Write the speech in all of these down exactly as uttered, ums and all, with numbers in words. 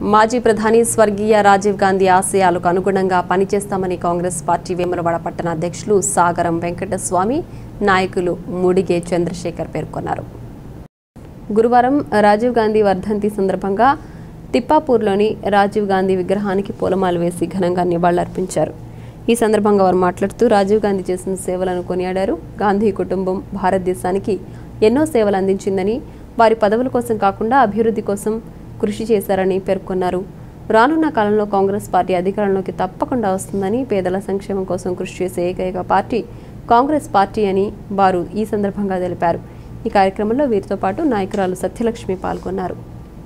మాజీ ప్రధాని స్వర్గీయ రాజీవ్ గాంధీ ఆశయాలకు అనుగుణంగా పనిచేస్తామని కాంగ్రెస్ పార్టీ వేములవాడ పట్టణ అధ్యక్షులు సాగరం వెంకటస్వామి, నాయకులు మూడిగే చంద్రశేఖర్ పేర్కొన్నారు. గురువారం రాజీవ్ గాంధీ వర్ధంతి సందర్భంగా తిప్పాపూర్లోని రాజీవ్ గాంధీ విగ్రహానికి పూలమాల వేసి ఘనంగా నివాళులర్పించారు. ఈ సందర్భంగా వారు మాట్లాడుతూ రాజీవ్ గాంధీ చేసిన సేవలను కొనియాడారు. గాంధీ కుటుంబం భారతదేశానికి ఎన్నో సేవలు అందించిందని, వారి పదవుల కోసం కాకుండా అభివృద్ధి కోసం కృషి చేశారని పేర్కొన్నారు. రానున్న కాలంలో కాంగ్రెస్ పార్టీ అధికారంలోకి తప్పకుండా వస్తుందని, పేదల సంక్షేమం కోసం కృషి చేసే ఏకైక పార్టీ కాంగ్రెస్ పార్టీ అని వారు ఈ సందర్భంగా తెలిపారు. ఈ కార్యక్రమంలో వీరితో పాటు నాయకురాలు సత్యలక్ష్మి పాల్గొన్నారు.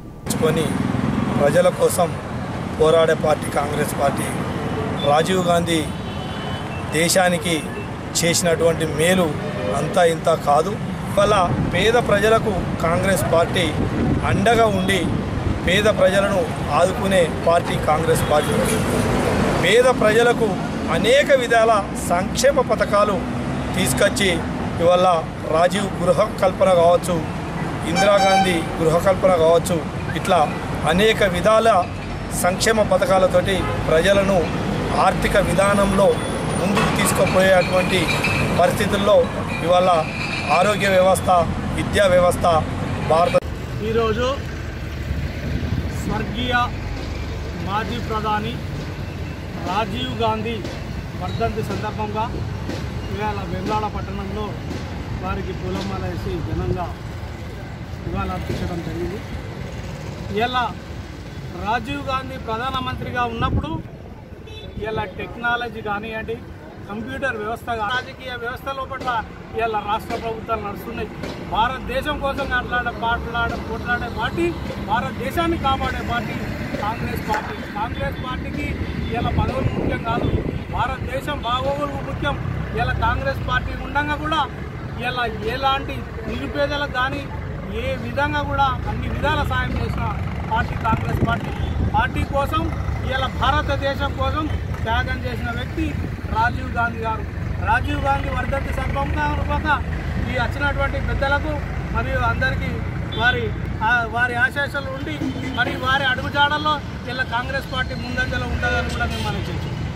ప్రజల కోసం పోరాడే పార్టీ కాంగ్రెస్ పార్టీ. రాజీవ్ గాంధీ దేశానికి చేసినటువంటి మేలు అంతా ఇంత కాదు. వల్ల పేద ప్రజలకు కాంగ్రెస్ పార్టీ అండగా ఉండి పేద ప్రజలను ఆదుకునే పార్టీ కాంగ్రెస్ పార్టీ. పేద ప్రజలకు అనేక విధాల సంక్షేమ పథకాలు తీసుకొచ్చి ఇవాళ రాజీవ్ గృహ కల్పన కావచ్చు, ఇందిరాగాంధీ గృహ కల్పన కావచ్చు, ఇట్లా అనేక విధాల సంక్షేమ పథకాలతోటి ప్రజలను ఆర్థిక విధానంలో ముందుకు తీసుకుపోయేటువంటి పరిస్థితుల్లో ఇవాళ ఆరోగ్య వ్యవస్థ, విద్యా వ్యవస్థ భారత ఈరోజు స్వర్గీయ మాజీ ప్రధాని రాజీవ్ గాంధీ వర్ధంతి సందర్భంగా ఇవాళ వెమ్లాడ పట్టణంలో వారికి పూలమాల వేసి ఘనంగా నివాళులర్పించడం జరిగింది. ఇలా రాజీవ్ గాంధీ ప్రధానమంత్రిగా ఉన్నప్పుడు ఇలా టెక్నాలజీ కానివ్వండి, కంప్యూటర్ వ్యవస్థ, రాజకీయ వ్యవస్థ లోపల ఇలా రాష్ట్ర ప్రభుత్వాలు నడుస్తున్నాయి. భారతదేశం కోసం మాట్లాడే పాటలాడే పోట్లాడే పార్టీ, భారతదేశాన్ని కాపాడే పార్టీ కాంగ్రెస్ పార్టీ. కాంగ్రెస్ పార్టీకి ఇలా పదవులు ముఖ్యం కాదు, భారతదేశం బాగోగులు ముఖ్యం. ఇలా కాంగ్రెస్ పార్టీ ఉండగా కూడా ఇలా ఎలాంటి నిరుపేదలకు కానీ ఏ విధంగా కూడా అన్ని విధాల సాయం చేసిన పార్టీ కాంగ్రెస్ పార్టీ. పార్టీ కోసం ఇలా భారతదేశం కోసం త్యాగం చేసిన వ్యక్తి రాజీవ్ గాంధీ గారు. రాజీవ్ గాంధీ వర్ధంతి సందర్భంగా ఈ వచ్చినటువంటి పెద్దలకు మరియు అందరికీ వారి వారి ఆశీస్సులు ఉండి మరి వారి అడుగుజాడల్లో ఇలా కాంగ్రెస్ పార్టీ ముందంజలో ఉంటుందని కూడా మేము మనం చేస్తాం.